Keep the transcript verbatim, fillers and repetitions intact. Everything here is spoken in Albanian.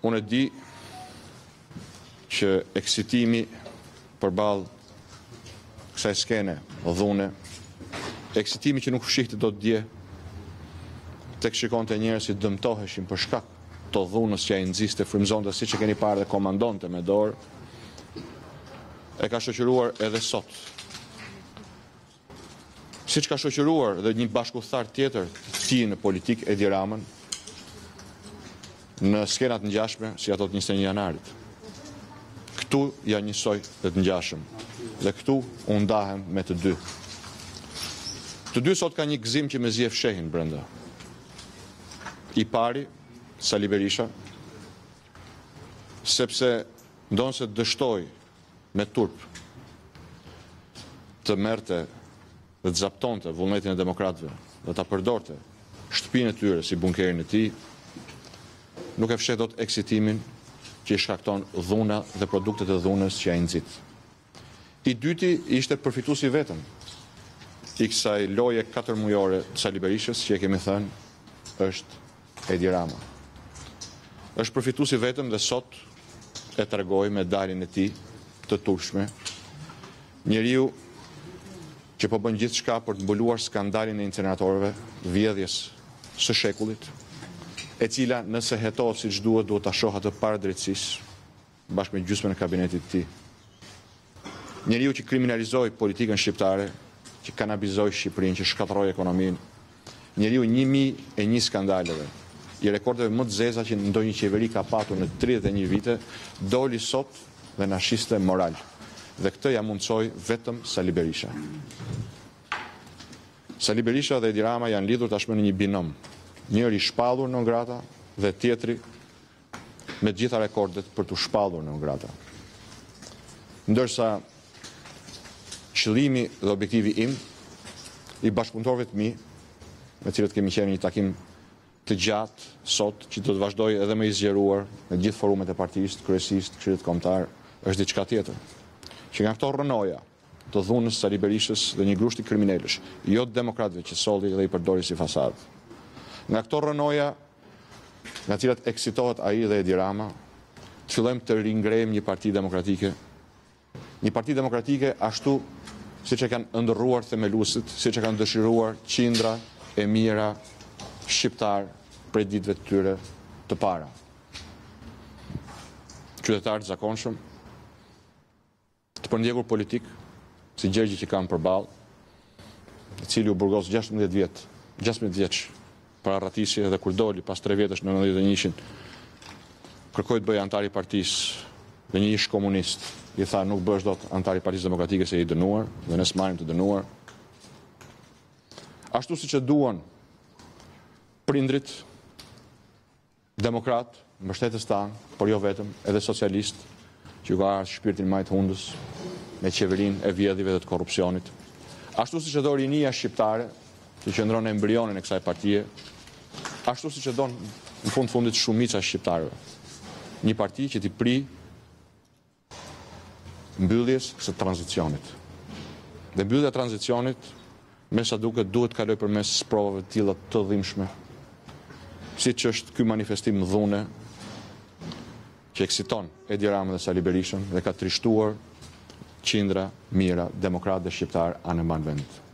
Unë e di që eksitimi përballë kësaj skene dhune, eksitimi që nuk fshihte dot dje, tek shikonte njerëz që dëmtoheshin për shkak të dhunës që ai nxiste, frymëzonte, siç e keni parë dhe komandonte me dorë, e ka shoqëruar edhe sot. Siç ka shoqëruar dhe një bashkëuthar tjetër të tij në politikë, Edi Ramën, në skenat ngjashme si ato të njëzet e një janarit. Këtu ja njësoj dhe të ngjashëm. Dhe këtu u ndahem me të dy. Të dy sot ka një gëzim që mezi e fshehin brenda. I pari, Sali Berisha, sepse ndonë se dështoj me turp të merte dhe të zaptonte vullnetin e demokratëve dhe ta përdorte shtëpinë e tyre si bunkerin e tij, nuk e fshet dot eksitimin që i shkakton dhuna dhe produktet e dhunës që ai nxit. I dyti ishte përfituesi vetëm i kësaj loje katër mujore të Sali Berishës, që e kemi thënë është Edi Rama. Është përfituesi vetëm dhe sot e tregoi me daljen e tij të turpshme, njeriu që po bën gjithçka për të mbuluar skandalin e inceneratorëve, vjedhjes së shekullit, e cila nëse hetohet siç duhet, duhet ta shohë atë para drejtësisë bashkë me gjysmën e kabinetit të tij. Njeriu që kriminalizoi politikën shqiptare, që kanabizoi Shqipërinë, që shkatërroi ekonominë, njeriu një mijë e një skandaleve, i rekordeve më të zeza që ndonjë qeveri ka patur në tridhjetë e një vite, doli sot dhe na shiste moral. Dhe këtë ja mundsoi vetëm Sali Berisha. Sali Berisha dhe Edi Rama janë lidhur tashmë në një binom. Njëri shpallur non grata dhe tjetri me të gjitha rekordet për të shpallur non grata. Ndërsa qëllimi dhe objektivi im, i bashkëpunëtorëve të mi, me cilët kemi qenë një takim të gjatë sot, që do të vazhdoj edhe me i zgjeruar në gjithë forumet e partisë, kryesisë, këshillit kombëtar, është diçka tjetër. Që nga këto rrënoja të dhunës Sali Berishës dhe një grushti kriminalësh, jo të demokratëve që solli dhe i përdori si fasadë. Nga këto rrënoja, nga cilat eksitohet ai dhe Edi Rama, të fillojmë të ringrejmë një parti demokratike, një parti demokratike ashtu siç e kanë ëndërruar themeluesit, siç e kanë dëshiruar qindra e mira shqiptar prej ditëve të tyre të para. Qytetarë të zakonshëm, të përndjekur politik, si Gjergji që kam përballë, i cili u burgos gjashtëmbëdhjetë vjet, gjashtëmbëdhjetë vjeç para rratisje dhe kur doli pas tre vjetësh në nëntëdhjetë e njëshin, kërkoi të bëj antar i partisë dhe një ish komunist i tha nuk bësh dot antar i Partisë Demokratike se i dënuar dhe ne s'marrim të dënuar. Ashtu siç e duan prindrit demokrat, mbështetës tanë, por jo vetëm, edhe socialist, që ju ka ardhur shpirtin më të hundës me qeverinë e vjedhjeve dhe të korrupsionit. Ashtu siç e do rinia shqiptare, që qëndron në embrionin e kësaj partie, ashtu siç e don në fund fundit shumica e shqiptarëve. Një parti që t'i pri mbylljes së tranzicionit. Dhe mbyllja e tranzicionit, me sa duket, duhet të kaloj përmes provave të tilla të dhimbshme, siç është ky manifestim dhune që eksiton Edi Rama dhe Sali Berishën dhe ka trishtuar qindra mira demokratë dhe shqiptar anë mban vend.